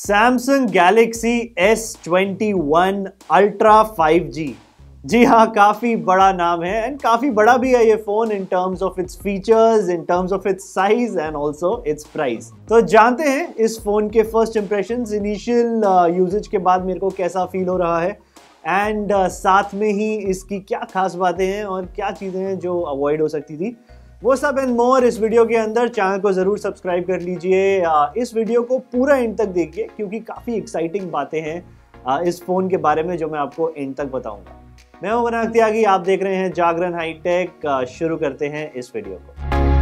Samsung Galaxy S21 ultra 5G। जी हाँ, काफी बड़ा नाम है एंड काफी बड़ा भी है ये phone in terms of its features, in terms of its size and also its price. तो जानते हैं इस फोन के फर्स्ट इंप्रेशंस, इनिशियल यूजेज के बाद मेरे को कैसा फील हो रहा है एंड साथ में ही इसकी क्या खास बातें हैं और क्या चीजें हैं जो अवॉइड हो सकती थी, वो सब एंड मोर इस वीडियो के अंदर। चैनल को जरूर सब्सक्राइब कर लीजिए, इस वीडियो को पूरा एंड तक देखिए क्योंकि काफी एक्साइटिंग बातें हैं इस फोन के बारे में जो मैं आपको एंड तक बताऊंगा। मैं हूं वनाक त्यागी, आप देख रहे हैं जागरण हाईटेक। शुरू करते हैं इस वीडियो को।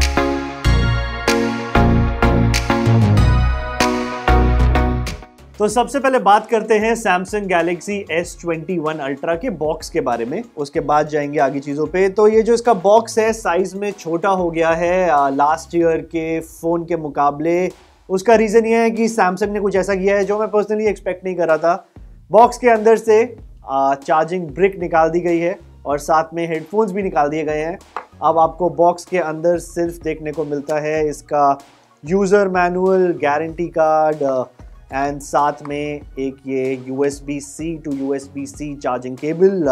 तो सबसे पहले बात करते हैं सैमसंग गैलेक्सी S21 अल्ट्रा के बॉक्स के बारे में, उसके बाद जाएंगे आगे चीज़ों पे। तो ये जो इसका बॉक्स है साइज में छोटा हो गया है लास्ट ईयर के फ़ोन के मुकाबले। उसका रीज़न ये है कि सैमसंग ने कुछ ऐसा किया है जो मैं पर्सनली एक्सपेक्ट नहीं कर रहा था। बॉक्स के अंदर से चार्जिंग ब्रिक निकाल दी गई है और साथ में हेडफोन्स भी निकाल दिए गए हैं। अब आपको बॉक्स के अंदर सिर्फ देखने को मिलता है इसका user manual, guarantee card and साथ में एक ये USB-C to USB-C charging cable.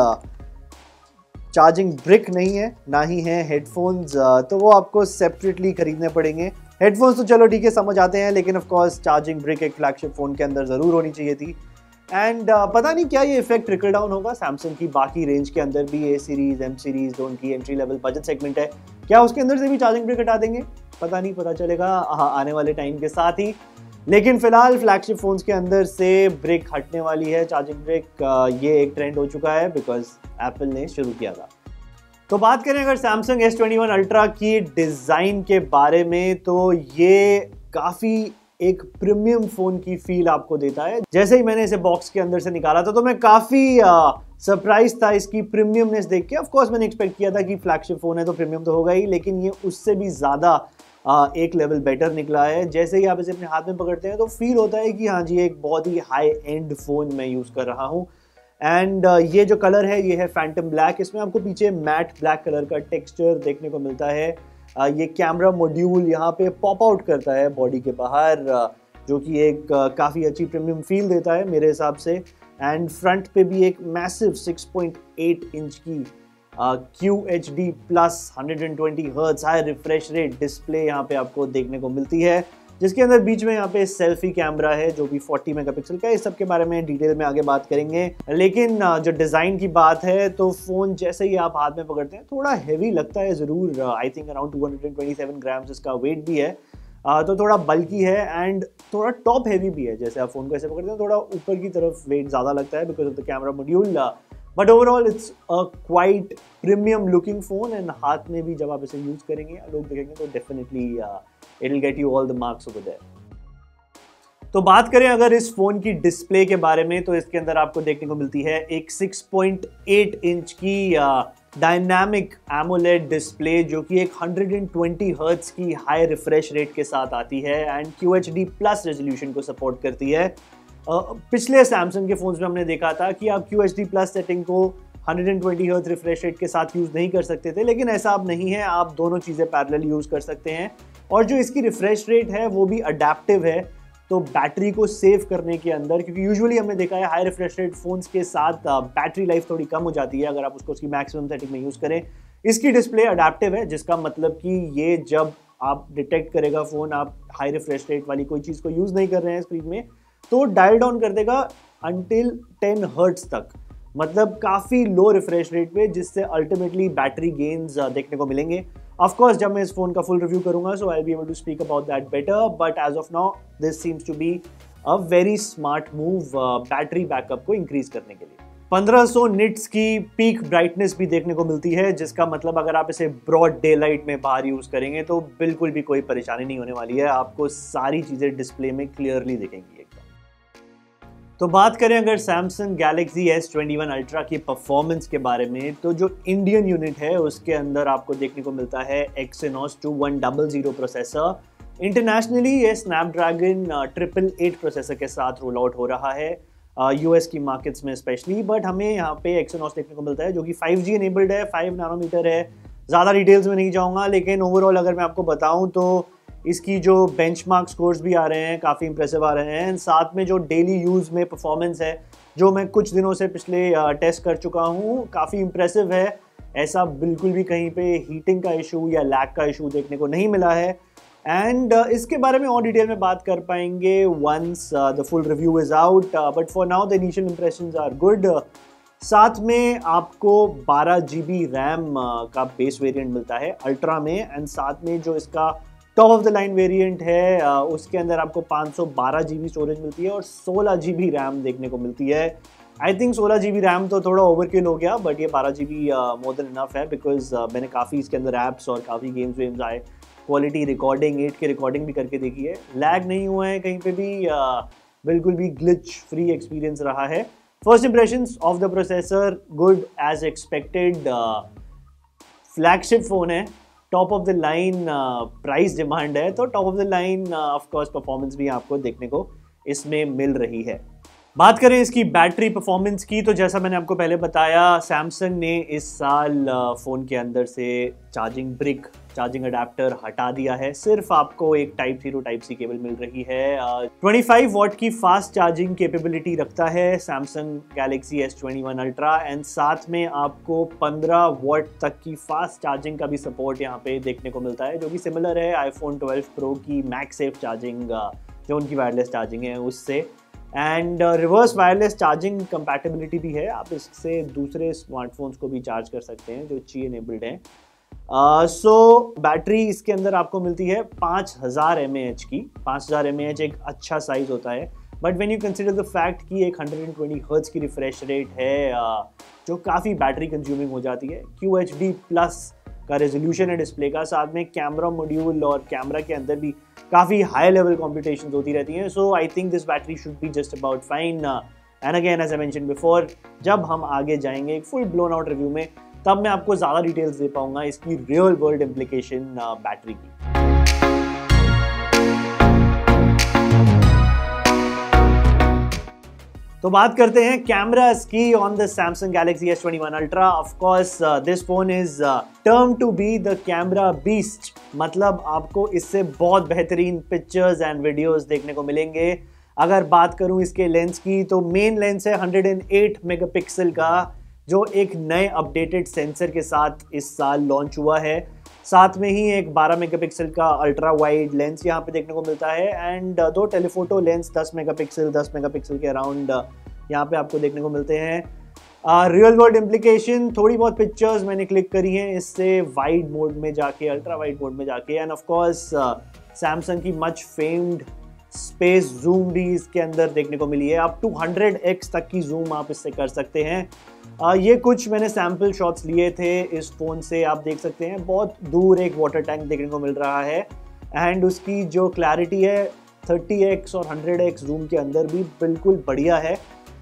Charging brick नहीं है, ना ही है हेडफोन्स, तो वो आपको सेपरेटली खरीदने पड़ेंगे। हेडफोन्स तो चलो ठीक है, समझ आते हैं, लेकिन ऑफ कोर्स चार्जिंग ब्रिक एक फ्लैगशिप फ़ोन के अंदर ज़रूर होनी चाहिए थी। एंड पता नहीं क्या ये इफेक्ट ट्रिकल डाउन होगा सैमसंग की बाकी रेंज के अंदर भी। A सीरीज़, M सीरीज़, जो उनकी एंट्री लेवल बजट सेगमेंट है, क्या उसके अंदर से भी चार्जिंग ब्रिक हटा देंगे? पता नहीं, पता चलेगा आने वाले टाइम के साथ ही। लेकिन फिलहाल फ्लैगशिप फोन्स के अंदर से ब्रिक हटने वाली है, चार्जिंग ब्रिक। ये एक ट्रेंड हो चुका है बिकॉज एप्पल ने शुरू किया था। तो बात करें अगर सैमसंग S21 अल्ट्रा की डिज़ाइन के बारे में, तो ये काफ़ी एक प्रीमियम फ़ोन की फील आपको देता है। जैसे ही मैंने इसे बॉक्स के अंदर से निकाला था तो मैं काफ़ी सरप्राइज था इसकी प्रीमियमनेस देख के। ऑफ कोर्स मैंने एक्सपेक्ट किया था कि फ्लैगशिप फ़ोन है तो प्रीमियम तो होगा ही, लेकिन ये उससे भी ज़्यादा एक लेवल बेटर निकला है। जैसे ही आप इसे अपने हाथ में पकड़ते हैं तो फील होता है कि हाँ जी, एक बहुत ही हाई एंड फ़ोन मैं यूज़ कर रहा हूँ। एंड ये जो कलर है ये है फैंटम ब्लैक। इसमें आपको पीछे मैट ब्लैक कलर का टेक्सचर देखने को मिलता है। ये कैमरा मॉड्यूल यहाँ पे पॉप आउट करता है बॉडी के बाहर, जो कि एक काफ़ी अच्छी प्रीमियम फील देता है मेरे हिसाब से। एंड फ्रंट पे भी एक मैसिव 6.8 इंच की QHD plus 120 hertz high refresh rate display यहाँ पे आपको देखने को मिलती है, जिसके अंदर बीच में यहाँ पे सेल्फी कैमरा है जो भी 40 मेगापिक्सल का है। इस सब के बारे में डिटेल में आगे बात करेंगे। लेकिन जो डिज़ाइन की बात है तो फ़ोन जैसे ही आप हाथ में पकड़ते हैं थोड़ा हैवी लगता है ज़रूर। आई थिंक अराउंड 227 ग्राम्स इसका वेट भी है, तो थोड़ा बल्की है एंड थोड़ा टॉप हैवी भी है। जैसे आप फ़ोन को ऐसे पकड़ते हैं थोड़ा ऊपर की तरफ वेट ज़्यादा लगता है because of the camera module. But overall it's a quite premium looking phone and हाथ में भी जब आप इसे यूज़ करेंगे लोग देखेंगे तो definitely it will get you all the marks over there. तो बात करें अगर इस फ़ोन की डिस्प्ले के बारे में, तो इसके अंदर आपको देखने को मिलती है एक 6.8 इंच की डायनामिक एमोलेड डिस्प्ले जो कि एक 120 हर्ट्ज की हाई रिफ्रेश रेट के साथ आती है एंड QHD प्लस रेजोल्यूशन को सपोर्ट करती है। पिछले सैमसंग के फ़ोन्स में हमने देखा था कि आप QHD प्लस सेटिंग को 120 हर्ट्ज रिफ्रेश रेट के साथ यूज़ नहीं कर सकते थे, लेकिन ऐसा अब नहीं है, आप दोनों चीज़ें पैरेलल यूज़ कर सकते हैं। और जो इसकी रिफ्रेश रेट है वो भी अडेप्टिव है, तो बैटरी को सेव करने के अंदर, क्योंकि यूजुअली हमने देखा है हाई रिफ्रेश रेट फ़ोन्स के साथ बैटरी लाइफ थोड़ी कम हो जाती है अगर आप उसको उसकी मैक्सिमम सेटिंग में यूज़ करें। इसकी डिस्प्ले अडेप्टिव है, जिसका मतलब कि ये जब आप डिटेक्ट करेगा फ़ोन आप हाई रिफ्रेश रेट वाली कोई चीज़ को यूज़ नहीं कर रहे हैं स्क्रीन में, तो डायल डाउन कर देगा अंटिल 10 हर्ट्ज तक, मतलब काफ़ी लो रिफ्रेश रेट पे, जिससे अल्टीमेटली बैटरी गेन्स देखने को मिलेंगे। ऑफ कोर्स जब मैं इस फोन का फुल रिव्यू करूंगा so I be able to speak about that better, but as of now this seems to be a very smart move battery backup को increase करने के लिए। 1500 निट्स की पीक ब्राइटनेस भी देखने को मिलती है, जिसका मतलब अगर आप इसे ब्रॉड डे लाइट में बाहर यूज़ करेंगे तो बिल्कुल भी कोई परेशानी नहीं होने वाली है, आपको सारी चीज़ें डिस्प्ले में क्लियरली दिखेंगी एकदम। तो बात करें अगर सैमसंग गैलेक्सी S21 अल्ट्रा की परफॉर्मेंस के बारे में, तो जो इंडियन यूनिट है उसके अंदर आपको देखने को मिलता है Exynos 2100 प्रोसेसर। इंटरनेशनली ये स्नैपड्रैगन 888 प्रोसेसर के साथ रोल आउट हो रहा है US की मार्केट्स में स्पेशली, बट हमें यहाँ पे Exynos देखने को मिलता है जो कि 5G इनेबल्ड है, 5 नैनोमीटर है। ज़्यादा डिटेल्स में नहीं जाऊँगा, लेकिन ओवरऑल अगर मैं आपको बताऊँ तो इसकी जो बेंचमार्क स्कोर्स भी आ रहे हैं काफ़ी इंप्रेसिव आ रहे हैं। साथ में जो डेली यूज़ में परफॉर्मेंस है जो मैं कुछ दिनों से पिछले टेस्ट कर चुका हूँ काफ़ी इंप्रेसिव है। ऐसा बिल्कुल भी कहीं पे हीटिंग का इशू या लैग का इशू देखने को नहीं मिला है। एंड इसके बारे में और डिटेल में बात कर पाएंगे once the full review is out, but for now the initial impressions are good. साथ में आपको 12 GB रैम का बेस वेरिएंट मिलता है अल्ट्रा में, एंड साथ में जो इसका top of the line variant है उसके अंदर आपको 512 GB स्टोरेज मिलती है और 16 GB रैम देखने को मिलती है। आई थिंक 16 GB रैम तो थोड़ा ओवरकिल हो गया, बट ये 12 GB मोर देन इनफ है, बिकॉज मैंने काफ़ी इसके अंदर ऐप्स और काफ़ी गेम्स वेम्स आए, क्वालिटी रिकॉर्डिंग 8K रिकॉर्डिंग भी करके देखी है, लैग नहीं हुआ है कहीं पे भी, बिल्कुल भी ग्लिच फ्री एक्सपीरियंस रहा है। First impressions of the processor good as expected. Flagship phone है, top of the line price demand है, तो top of the line of course performance भी आपको देखने को इसमें मिल रही है। बात करें इसकी बैटरी परफॉर्मेंस की, तो जैसा मैंने आपको पहले बताया सैमसंग ने इस साल फ़ोन के अंदर से चार्जिंग ब्रिक, चार्जिंग अडेप्टर हटा दिया है। सिर्फ आपको एक type C to type C cable मिल रही है। 25 वॉट की फास्ट चार्जिंग कैपेबिलिटी रखता है Samsung Galaxy S21 ultra, and साथ में आपको 15 वॉट तक की फास्ट चार्जिंग का भी सपोर्ट यहाँ पे देखने को मिलता है, जो कि सिमिलर है आईफोन 12 प्रो की मैगसेफ चार्जिंग, जो उनकी वायरलेस चार्जिंग है उससे। And reverse wireless charging compatibility भी है, आप इससे दूसरे स्मार्टफोन्स को भी चार्ज कर सकते हैं जो ची इनेबल्ड हैं। सो बैटरी इसके अंदर आपको मिलती है 5000 mAh की। 5000 mAh एक अच्छा साइज होता है, but when you consider the fact कि एक 120 हर्ट्ज की रिफ्रेश रेट है जो काफ़ी बैटरी कंज्यूमिंग हो जाती है, QHD प्लस का रेजोल्यूशन है डिस्प्ले का, साथ में कैमरा मॉड्यूल और कैमरा के अंदर भी काफ़ी हाई लेवल कॉम्पिटिशन होती रहती हैं। So I think this battery should be just about fine. And again as I mention before, जब हम आगे जाएंगे एक फुल ब्लोन आउट रिव्यू में, तब मैं आपको ज़्यादा डिटेल्स दे पाऊंगा इसकी रियल वर्ल्ड इम्प्लीकेशन बैटरी की। तो बात करते हैं कैमरास की on the Samsung Galaxy S21 ultra. Of course this phone is term to be the camera beast, मतलब आपको इससे बहुत बेहतरीन पिक्चर्स एंड वीडियोस देखने को मिलेंगे। अगर बात करूं इसके लेंस की, तो मेन लेंस है 108 मेगापिक्सल का, जो एक नए अपडेटेड सेंसर के साथ इस साल लॉन्च हुआ है। साथ में ही एक 12 मेगापिक्सल का अल्ट्रा वाइड लेंस यहाँ पे देखने को मिलता है, एंड दो टेलीफोटो लेंस 10 मेगापिक्सल के अराउंड यहाँ पे आपको देखने को मिलते हैं। रियल वर्ल्ड इम्प्लीकेशन, थोड़ी बहुत पिक्चर्स मैंने क्लिक करी हैं इससे वाइड मोड में जाके, अल्ट्रा वाइड मोड में जाके, एंड ऑफ कोर्स सैमसंग की मच फेम्ड स्पेस जूम भी इसके अंदर देखने को मिली है। आप 200x तक की जूम आप इससे कर सकते हैं। ये कुछ मैंने सैम्पल शॉट्स लिए थे इस फ़ोन से, आप देख सकते हैं बहुत दूर एक वाटर टैंक देखने को मिल रहा है, एंड उसकी जो क्लैरिटी है 30x और 100x जूम के अंदर भी बिल्कुल बढ़िया है।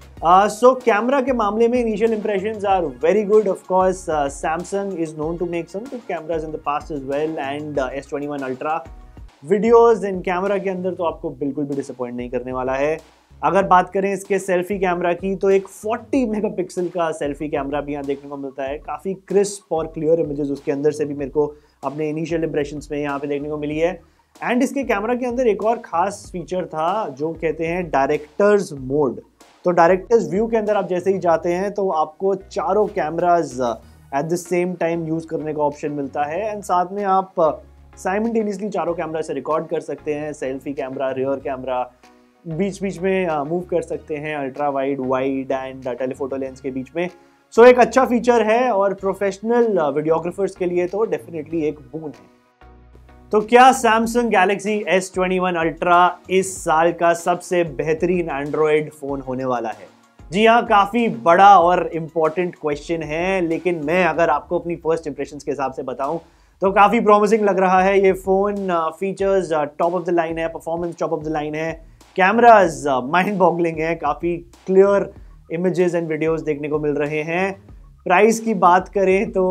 सो कैमरा के मामले में initial impressions are very good. Of course Samsung is known to make some good cameras in the past as well, and S21 ultra videos in camera के अंदर तो आपको बिल्कुल भी डिसअपॉइंट नहीं करने वाला है। अगर बात करें इसके सेल्फी कैमरा की, तो एक 40 मेगापिक्सल का सेल्फी कैमरा भी यहाँ देखने को मिलता है। काफ़ी क्रिस्प और क्लियर इमेजेस उसके अंदर से भी मेरे को अपने इनिशियल इंप्रेशंस में यहाँ पे देखने को मिली है। एंड इसके कैमरा के अंदर एक और ख़ास फीचर था जो कहते हैं डायरेक्टर्स मोड। तो डायरेक्टर्स व्यू के अंदर आप जैसे ही जाते हैं तो आपको चारों cameras at the same time use करने का ऑप्शन मिलता है, एंड साथ में आप साइमल्टेनियसली चारों कैमरा से रिकॉर्ड कर सकते हैं। सेल्फी कैमरा, रियर कैमरा, बीच बीच में मूव कर सकते हैं, ultra wide, wide and telephoto lens के बीच में। सो एक अच्छा फीचर है और प्रोफेशनल वीडियोग्राफर्स के लिए तो डेफिनेटली एक बून है। तो क्या सैमसंग गैलेक्सी S21 अल्ट्रा इस साल का सबसे बेहतरीन एंड्रॉयड फ़ोन होने वाला है? जी हाँ, काफ़ी बड़ा और इम्पॉर्टेंट क्वेश्चन है, लेकिन मैं अगर आपको अपनी फर्स्ट इंप्रेशंस के हिसाब से बताऊं तो काफ़ी प्रॉमिसिंग लग रहा है ये phone. Features top of the line है, performance top of the line है, कैमराज माइंड बॉगलिंग है, काफ़ी क्लियर इमेजेस एंड वीडियोस देखने को मिल रहे हैं। प्राइस की बात करें तो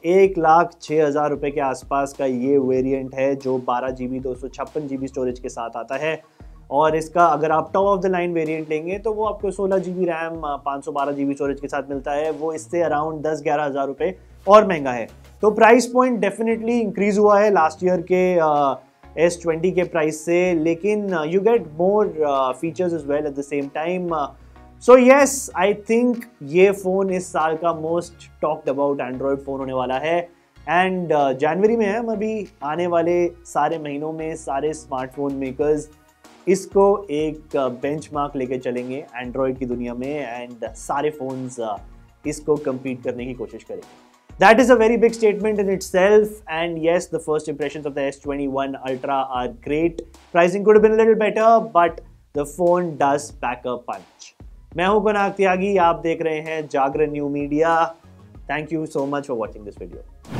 1,06,000 रुपये के आसपास का ये वेरिएंट है, जो 12 GB 256 GB स्टोरेज के साथ आता है। और इसका अगर आप top of the line variant लेंगे तो वो आपको 16 GB रैम 512 GB स्टोरेज के साथ मिलता है। वो इससे अराउंड 10-11 हज़ार रुपये और महंगा है। तो प्राइस पॉइंट डेफिनेटली इंक्रीज़ हुआ है लास्ट ईयर के S20 के प्राइस से, लेकिन you get more features as well at the same time. So yes, I think ये फ़ोन इस साल का most talked about Android phone होने वाला है। एंड जनवरी में है, हम अभी आने वाले सारे महीनों में सारे स्मार्टफोन मेकर्स इसको एक बेंचमार्क लेके चलेंगे एंड्रॉयड की दुनिया में, एंड सारे फोन्स इसको compete करने की कोशिश करेंगे। That is a very big statement in itself, and yes, the first impressions of the S21 Ultra are great. Pricing could have been a little better, but the phone does pack a punch. मैं हूं कुनाक त्यागी, आप देख रहे हैं Jagran new media. Thank you so much for watching this video.